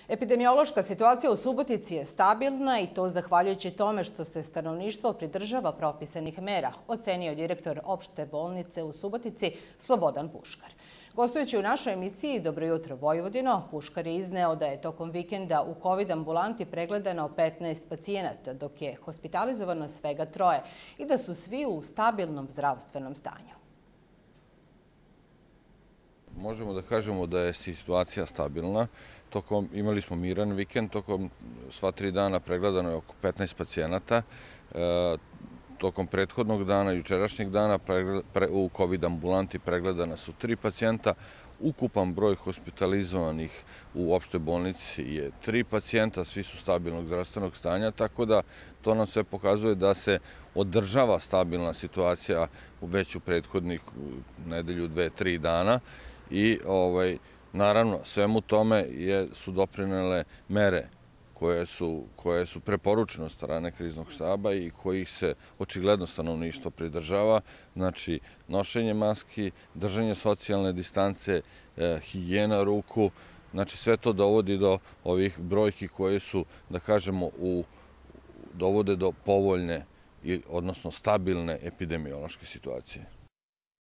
Epidemiološka situacija u Subotici je stabilna i to zahvaljujući tome što se stanovništvo pridržava propisanih mera, ocenio direktor opšte bolnice u Subotici Slobodan Puškar. Gostujući u našoj emisiji Dobro jutro Vojvodino, Puškar je izneo da je tokom vikenda u COVID ambulanti pregledano 15 pacijenata, dok je hospitalizovano svega 3 i da su svi u stabilnom zdravstvenom stanju. Možemo da kažemo da je situacija stabilna. Imali smo miran vikend, tokom sva 3 dana pregledano je oko 15 pacijenata. Tokom prethodnog dana, jučerašnjeg dana, u COVID ambulanti pregledana su 3 pacijenta. Ukupan broj hospitalizovanih u opštoj bolnici je 3 pacijenta, svi su stabilnog zdravstvenog stanja, tako da to nam sve pokazuje da se održava stabilna situacija već u prethodnih nedelju, 2-3 dana. I naravno svemu tome su doprinele mere koje su preporučene od strane kriznog štaba i kojih se očigledno stanovništvo pridržava. Znači, nošenje maski, držanje socijalne distance, higijena ruku, znači sve to dovodi do ovih brojki koje su, da kažemo, dovode do povoljne, odnosno stabilne epidemiološke situacije.